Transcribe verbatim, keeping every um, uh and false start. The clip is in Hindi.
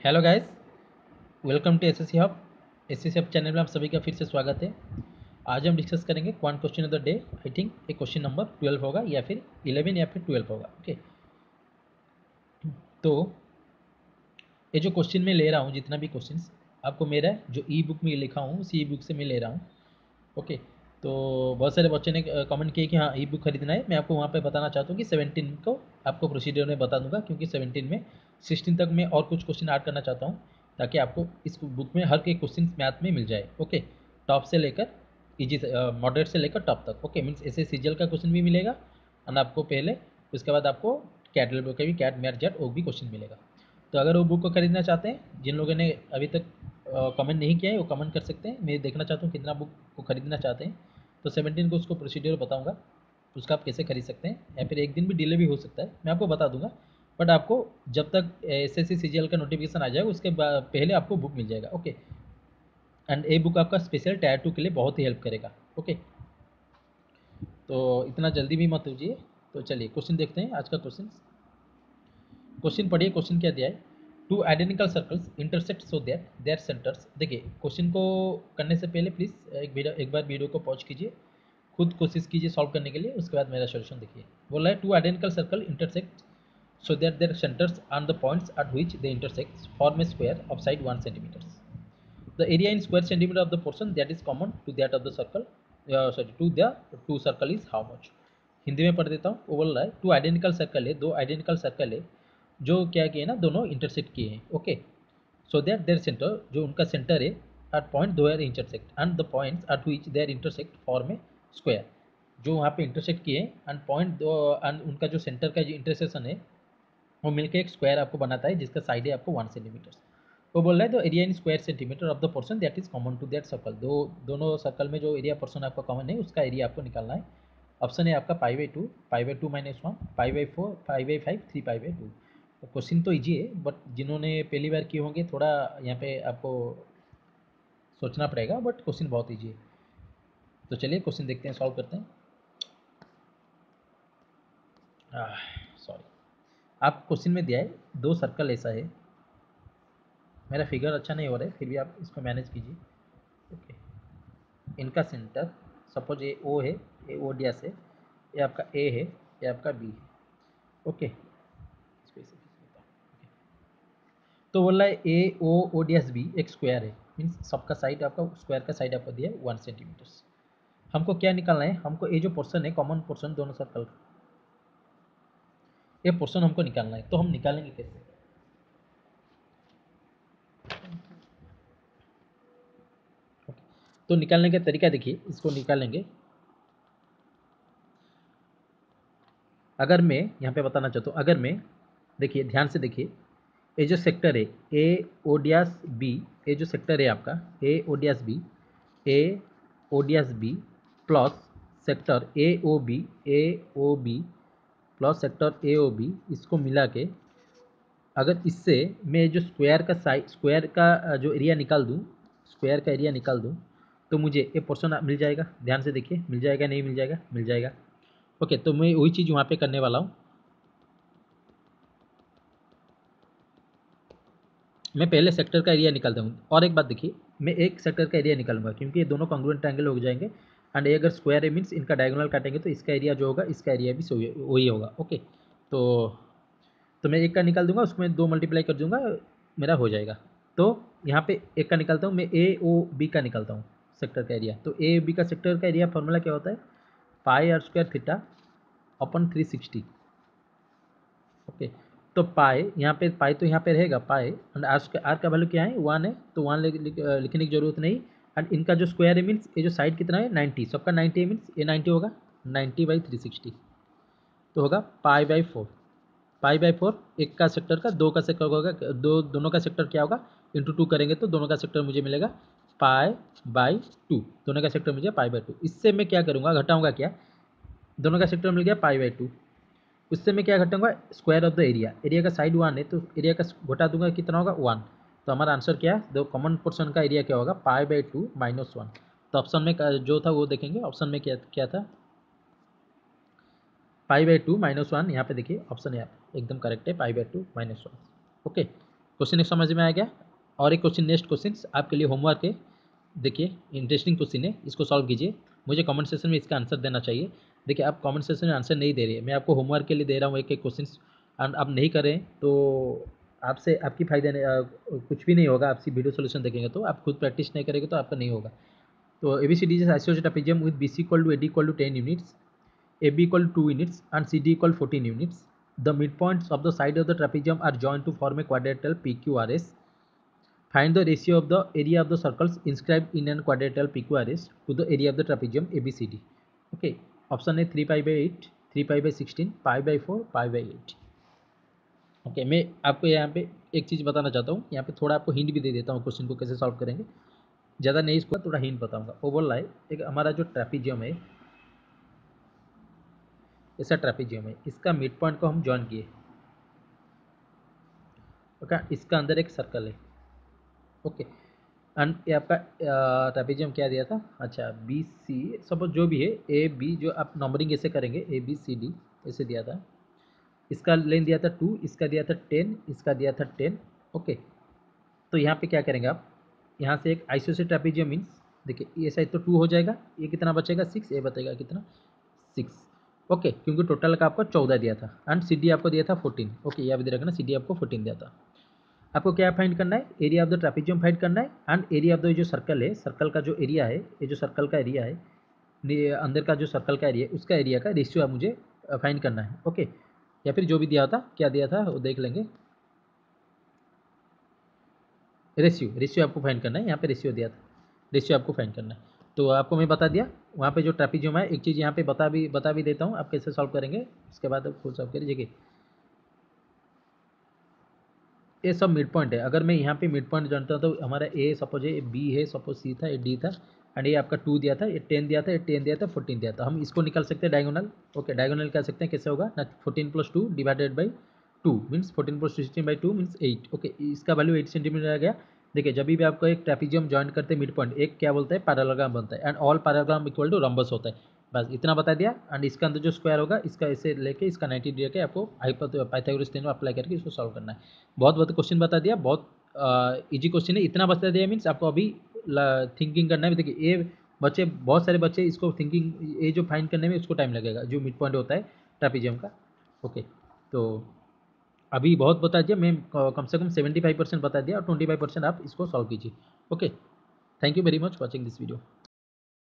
Hello guys, welcome to SSC hub. SSC hub channel में आप सभी का फिर से स्वागत है। आज हम डिस्कस करेंगे quant question of the day. I think ये क्वेश्चन नंबर ट्वेल्व होगा या फिर इलेवन या फिर ट्वेल्व होगा। ओके, तो ये जो क्वेश्चन मैं ले रहा हूँ, जितना भी क्वेश्चन आपको मेरा जो ई बुक में लिखा हूँ उसी ई बुक से मैं ले रहा हूँ। ओके, तो बहुत सारे बच्चों ने कमेंट किए कि हाँ ई बुक खरीदना है। मैं आपको वहाँ पे बताना चाहता हूँ कि सेवनटीन को आपको प्रोसीजर में बता दूंगा, क्योंकि सेवनटीन में सिक्सटीन तक मैं और कुछ क्वेश्चन ऐड करना चाहता हूँ, ताकि आपको इस बुक में हर एक क्वेश्चन मैथ में मिल जाए। ओके, टॉप से लेकर इजी, मॉडरेट से लेकर टॉप तक। ओके, मीन्स ऐसे सीजल का क्वेश्चन भी मिलेगा और आपको पहले, उसके बाद आपको कैट लेवल का भी, कैट मैथ जेट वो भी क्वेश्चन मिलेगा। तो अगर वो बुक को खरीदना चाहते हैं, जिन लोगों ने अभी तक कमेंट नहीं किया है वो कमेंट कर सकते हैं। मैं देखना चाहता हूँ कितना बुक को खरीदना चाहते हैं। तो सेवनटीन को उसको प्रोसीजर बताऊंगा, उसका आप कैसे खरीद सकते हैं, या फिर एक दिन भी डिले भी हो सकता है, मैं आपको बता दूंगा। बट आपको जब तक S S C C G L का नोटिफिकेशन आ जाएगा उसके बाद पहले आपको बुक मिल जाएगा। ओके, एंड ये बुक आपका स्पेशल टायर टू के लिए बहुत ही हेल्प करेगा। ओके, तो इतना जल्दी भी मत लीजिए। तो चलिए क्वेश्चन देखते हैं आज का क्वेश्चन। क्वेश्चन पढ़िए, क्वेश्चन क्या दिया है। Two identical circles intersect so that their centres. देखिए क्वेश्चन को करने से पहले प्लीज़ एक वीडियो एक बार वीडियो को पॉज कीजिए, खुद कोशिश कीजिए सॉल्व करने के लिए, उसके बाद मेरा सॉल्यूशन देखिए। बोला है two identical circle intersect so that their centres on the points at which they intersect form a square of side one centimetres. The area in square centimeter of the portion that is common to that of the circle, uh, sorry to the two circle is how much। Hindi में पढ़ देता हूँ। वो बोल रहा है टू आइडेंटिकल सर्कल है, दो आइडेंटिकल सर्कल है जो क्या किए ना, दोनों इंटरसेक्ट किए हैं। Okay, so that their centre, जो उनका सेंटर है, एट पॉइंट दो are intersect and the points at which they are intersect form a square. जो वहाँ पे इंटरसेक्ट किए एंड पॉइंट दो एंड उनका जो सेंटर का जो इंटरसेक्शन है वो मिलकर एक स्क्वायर आपको बनाता है, जिसका साइड है आपको वन सेंटीमीटर। वो बोल रहा है the area in square centimetre of the portion that is common to that circle. दो दोनों सर्कल में जो एरिया पोर्शन आपका कॉमन है उसका एरिया आपको निकालना है। ऑप्शन है आपका pi by two, pi by two minus one, pi by four, pi by five, three pi by two. Question तो ईजी है, बट जिन्होंने पहली बार किए होंगे थोड़ा यहाँ पे आपको सोचना पड़ेगा, बट क्वेश्चन बहुत ईजी है। तो चलिए क्वेश्चन देखते हैं, सॉल्व करते हैं। सॉरी, आप क्वेश्चन में दिया है दो सर्कल ऐसा है, मेरा फिगर अच्छा नहीं हो रहा है, फिर भी आप इसको मैनेज कीजिए। ओके, इनका सेंटर सपोज ये ओ है, ये ओ डी एस है, ये आपका ए है, ये आपका बी है। ओके, तो बोल रहा है A O O D S B एक स्क्वायर है, मीन्स सबका साइड आपका स्क्वायर का साइड आपको दिया है वन सेंटीमीटर। हमको क्या निकालना है, हमको ये जो पोर्शन है कॉमन पोर्शन दोनों सर्कल का, ये पोर्शन हमको निकालना है। तो हम निकालेंगे कैसे? तो निकालने का तरीका देखिए, इसको निकालेंगे। अगर मैं यहाँ पे बताना चाहता हूँ, अगर मैं, देखिए ध्यान से देखिए, ये जो सेक्टर है ए ओडियास बी, ये जो सेक्टर है आपका ए ओडियास बी, ए ओडियास B plus sector A O B, A O B plus sector A O B, इसको मिला के अगर इससे मैं जो स्क्वायर का साइड, स्क्वायर का जो एरिया निकाल दूँ, स्क्वायर का एरिया निकाल दूँ, तो मुझे ये पोर्शन मिल जाएगा। ध्यान से देखिए, मिल जाएगा नहीं मिल जाएगा? मिल जाएगा। ओके, तो मैं वही चीज़ वहाँ पे करने वाला हूँ। मैं पहले सेक्टर का एरिया निकालता हूँ। और एक बात देखिए, मैं एक सेक्टर का एरिया निकालूंगा क्योंकि ये दोनों कॉन्ग्रुएंट ट्रायंगल हो जाएंगे, एंड ये अगर स्क्वायर है मीन्स इनका डायगोनल काटेंगे तो इसका एरिया जो होगा इसका एरिया भी वही होगा। ओके, तो तो मैं एक का निकाल दूंगा, उसमें दो मल्टीप्लाई कर दूंगा, मेरा हो जाएगा। तो यहाँ पे एक का निकालता हूँ मैं, ए ओ बी का निकालता हूँ सेक्टर का एरिया। तो ए बी का सेक्टर का एरिया फॉर्मूला क्या होता है, pi r square theta upon three sixty. Okay, तो पाई यहाँ पे, पाई तो यहाँ पे रहेगा पाई, एंड आर आर का वैल्यू क्या है, वन है, तो वन लिखने की जरूरत नहीं। एंड इनका जो स्क्वायर है मीन्स ये जो साइड कितना है नाइन्टी, सबका नाइन्टी है, मीन्स ये नाइन्टी होगा, नाइन्टी बाई थ्री सिक्सटी तो होगा pi by four. Pi by four, एक का सेक्टर का, दो का सेक्टर होगा, दो दोनों का सेक्टर क्या होगा, इंटू टू करेंगे तो दोनों का सेक्टर मुझे मिलेगा पाई बाई टू, दोनों का सेक्टर मुझे पाई बाई टू। इससे मैं क्या करूँगा, घटाऊँगा क्या, दोनों का सेक्टर मिल गया पाई बाई टू, उससे मैं क्या घटाऊंगा, square of the area, area का साइड वन है तो एरिया का घटा दूंगा, कितना होगा वन। तो हमारा आंसर क्या है, दो कॉमन पोर्शन का एरिया क्या होगा, pi by two minus one. तो ऑप्शन में जो था वो देखेंगे, ऑप्शन में क्या क्या था, pi by two minus one. यहाँ पे देखिए ऑप्शन है एकदम करेक्ट है, pi by two minus one. Okay, question एक समझ में आ गया। और एक क्वेश्चन, नेक्स्ट क्वेश्चन आपके लिए होमवर्क है। देखिए इंटरेस्टिंग क्वेश्चन है, इसको सॉल्व कीजिए। मुझे कमेंट सेक्शन में इसका आंसर देना चाहिए। देखिए आप कमेंट सेक्शन में आंसर नहीं दे रही है, मैं आपको होमवर्क के लिए दे रहा हूँ एक एक क्वेश्चन, एंड आप नहीं करें तो आपसे आपकी फायदा नहीं, आ, कुछ भी नहीं होगा। आपसी वीडियो सोल्यूशन देखेंगे तो आप खुद प्रैक्टिस नहीं करेंगे तो आपका नहीं होगा। तो A B C D is isosceles trapezium with B C equal to A D equal to ten units, A B equal to two units and C D equal fourteen units. The midpoints of the side of the trapezium are joined to form a quadrilateral P Q R S. Find the ratio of the area of the circles inscribed in an quadrilateral P Q R S to the area of the trapezium A B C D. Okay. Option है three pi by eight, three pi by sixteen, pi by four, pi by eight. Okay, मैं आपको यहाँ पे एक चीज़ बताना चाहता हूँ, यहाँ पे थोड़ा आपको हिंट भी दे देता हूँ क्वेश्चन को कैसे सॉल्व करेंगे। ज़्यादा नहीं, इसको थोड़ा हिंट बताऊँगा। वो बोल रहा है एक हमारा जो ट्रापेजियम है, ऐसा ट्रापेजियम है, इसका मिड पॉइंट को हम जॉइन किए। ओके, इसका अंदर एक सर्कल है। ओके, एंड ये आपका ट्रापेजियम क्या दिया था, अच्छा बी सी, सपोज जो भी है, ए बी, जो आप नंबरिंग ऐसे करेंगे ए बी सी डी ऐसे दिया था। इसका लेंथ दिया था टू, इसका दिया था टेन, इसका दिया था टेन। ओके, तो यहाँ पे क्या करेंगे आप, यहाँ से एक आइसोसेलेस ट्रापेजियम मीन्स, देखिए ये साइड तो टू हो जाएगा, ये कितना बचेगा सिक्स, ये बताएगा कितना सिक्स। ओके, क्योंकि टोटल का आपको चौदह दिया था, एंड सी डी आपको दिया था फोर्टीन। ओके, यह भी दे रखना, सी डी आपको फोर्टीन दिया था। आपको क्या फाइंड करना है, area of the trapezium find करना है, एंड एरिया ऑफ द जो सर्कल है, सर्कल का जो एरिया है, ये जो सर्कल का एरिया है, ये अंदर का जो सर्कल का एरिया है, उसका एरिया का रेशियो आप मुझे फाइंड करना है। ओके, या फिर जो भी दिया था, क्या दिया था वो देख लेंगे, रेशियो, रेशियो आपको फाइंड करना है। यहाँ पे रेशियो दिया था, रेशियो आपको फाइंड करना है। तो आपको मैं बता दिया वहाँ पे जो ट्रापेजियम है, एक चीज़ यहाँ पे बता भी बता भी देता हूँ आप कैसे सॉल्व करेंगे, उसके बाद आप खुद सॉल्व करिए। ये सब मिड पॉइंट है। अगर मैं यहाँ पे मिड पॉइंट जानता हूँ तो हमारा ए सपोज है, बी है, सपोज सी था, ये डी था, एंड ये आपका टू दिया था, ये टेन दिया था, ये टेन दिया था, फोर्टीन दिया था। हम इसको निकाल सकते हैं डायगोनल। ओके, डायगोनल कर सकते हैं, कैसे होगा ना, fourteen plus two divided by two means fourteen plus sixteen by two means eight. Okay, इसका वैल्यू एट सेंटीमीटर आ गया। देखिए जब भी आपको एक ट्रेपेजियम ज्वाइन करते हैं मिड पॉइंट, एक क्या बोलता है, पैरेललोग्राम बनता है, and all parallelogram equal to rhombus होता है। बस इतना बता दिया। एंड इसका अंदर जो स्क्वायर होगा, इसका ऐसे लेके इसका नाइन्टी डिग्री के आपको पाइथागोरस थ्योरम अप्लाई करके इसको सॉल्व करना है। बहुत बहुत क्वेश्चन बता दिया, बहुत इजी क्वेश्चन है। इतना बता दिया मीन्स आपको अभी थिंकिंग करना है। देखिए ये बच्चे, बहुत सारे बच्चे इसको थिंकिंग, ये जो फाइंड करने में उसको टाइम लगेगा, जो मिड पॉइंट होता है ट्रेपेजियम का। ओके, तो अभी बहुत बता दिया मैं, कम से कम सेवेंटी फाइव परसेंट बता दिया, और ट्वेंटी फाइव परसेंट आप इसको सॉल्व कीजिए। Okay, thank you very much watching this video.